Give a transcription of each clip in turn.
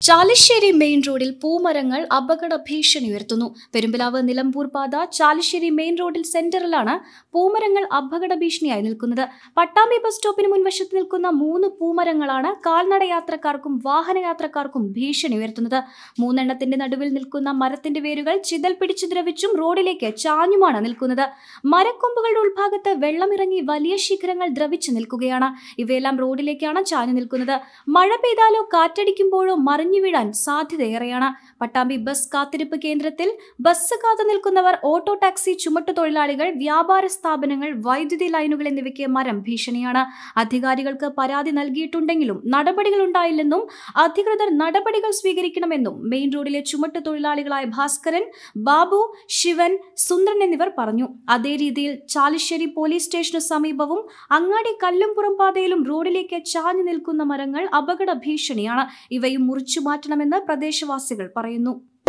Chalissery main റോഡിൽ പൂമരങ്ങൾ അപകട ഭീഷണി ഉയർത്തുന്നു. പെരുമ്പലാവ് നിലമ്പൂർ പാത ചാലിശ്ശേരി മെയിൻ റോഡിൽ സെന്ററിലാണ് പൂമരങ്ങൾ അപകട ഭീഷണിയായി നിൽക്കുന്നത്. പട്ടാമ്പി ബസ് സ്റ്റോപ്പിന് മുൻവശത്ത് നിൽക്കുന്ന 3 പൂമരങ്ങളാണ് കാൽനട യാത്രക്കാർക്കും വാഹനയാത്രക്കാർക്കും ഭീഷണി ഉയർത്തുന്നത്. 3 എണ്ണത്തിന്റെ നടുവിൽ നിൽക്കുന്ന മരത്തിന്റെ വേരുകൾ ചിതൽ പിടിച്ചു ദ്രവിച്ചും റോഡിലേക്ക് ചാഞ്ഞുമാണ് നിൽക്കുന്നത്. മരക്കൊമ്പുകളുടെ ഉൾഭാഗത്ത് വെള്ളമിറങ്ങി വലിയ ശിഖരങ്ങൾ ദ്രവിച്ചു നിൽക്കുകയാണ്. ഇവയെല്ലാം റോഡിലേക്കാണ് ചാഞ്ഞു നിൽക്കുന്നത്. മഴ പെയ്താലോ കാറ്റടിക്കുമ്പോഴോ മറിഞ്ഞു വീഴാൻ സാധ്യതയേറെയാണ്. പട്ടാമ്പി ബസ് കാത്തിരിപ്പ് കേന്ദ്രത്തിൽ ബസ് കാത്തു നിൽക്കുന്നവർ, ഓട്ടോ ടാക്സി ചുമട്ടുതൊഴിലാളികൾ, വ്യാപാര സ്ഥാപനങ്ങൾ, വൈദ്യുതി ലൈനുകൾ എന്നിവയ്ക്ക് മരം ഭീഷണിയാണ്. അധികാരികൾക്ക് പരാതി നൽകിയിട്ടുണ്ടെങ്കിലും നടപടികൾ ഉണ്ടായില്ലെന്നും അധികൃതർ നടപടികൾ സ്വീകരിക്കണമെന്നും മെയിൻ റോഡിലെ ചുമട്ടുതൊഴിലാളികളായ ഭാസ്കരൻ, ബാബു, ശിവൻ, സുന്ദരൻ എന്നിവർ പറഞ്ഞു. അതേ രീതിയിൽ ചാലിശ്ശേരി പോലീസ് സ്റ്റേഷനു സമീപവും അങ്ങാടി കല്ലുംപുറം പാതയിലും റോഡിലേക്ക് ചാഞ്ഞു നിൽക്കുന്ന മരങ്ങൾ അപകട ഭീഷണിയാണ്. ഇവയും മുറിച്ചു മാറ്റണമെന്ന് പ്രദേശവാസികൾ പറയുന്നു.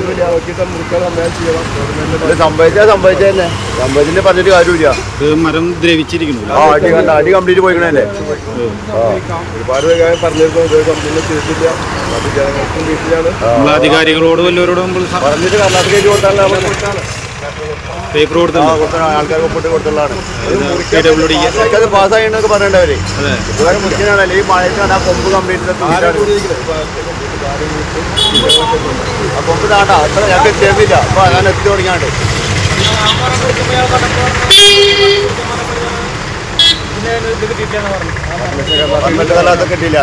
മരം ദ്രവിച്ചിരിക്കുന്നു. അടി കംപ്ലീറ്റ് പോയിക്കണല്ലേ. അധികാരികളോട് വല്ലവരോടും പറഞ്ഞിട്ട് കർണാടകയ്ക്ക് കൊടുത്താൽ പേപ്പർ കൊടുത്ത ആൾക്കാർക്ക് ഒപ്പിട്ട് കൊടുത്തുള്ളതാണ്. പാസ്സായിന്നൊക്കെ പറയേണ്ടവര് ഇതുവരെ മുറിക്കാനല്ലേ ഈ മഴയ്ക്ക് ആ കൊമ്പ് കംപ്ലീറ്റ് ആ കൊമ്പ് താട്ടാ അത്ര ഞങ്ങൾക്ക് എത്തിയില്ല. അപ്പൊ അങ്ങനെ എത്തി തുടങ്ങിയാണ്ട് കിട്ടിയില്ല.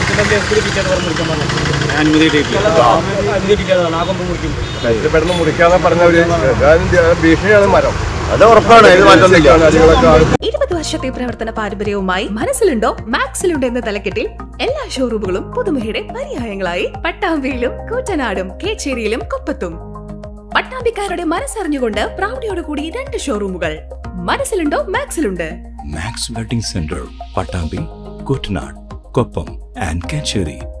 പെട്ടെന്ന് മുറിക്കാന്ന് പറഞ്ഞവര് ഭീഷണിയാണ് മരം. അത് ഉറപ്പാണ്. 20 വർഷത്തെ പ്രവർത്തന പാരമ്പര്യവുമായി മനസ്സിലുണ്ടോ മാക്സിലുണ്ടോ എന്ന തലക്കെട്ടിൽ എല്ലാ ഷോറൂമുകളും പുതുമുഖയുടെ പര്യായങ്ങളായി പട്ടാമ്പിയിലും കൂറ്റനാടും കേച്ചേരിയിലും കൊപ്പത്തും. പട്ടാമ്പിക്കാരുടെ മനസ്സറിഞ്ഞുകൊണ്ട് പ്രൗഢിയോടുകൂടി 2 ഷോറൂമുകൾ. മനസ്സിലുണ്ടോ മാക്സിലുണ്ട്. Max wedding centre, Pattambi, Koottanad, Koppam and Kecheri.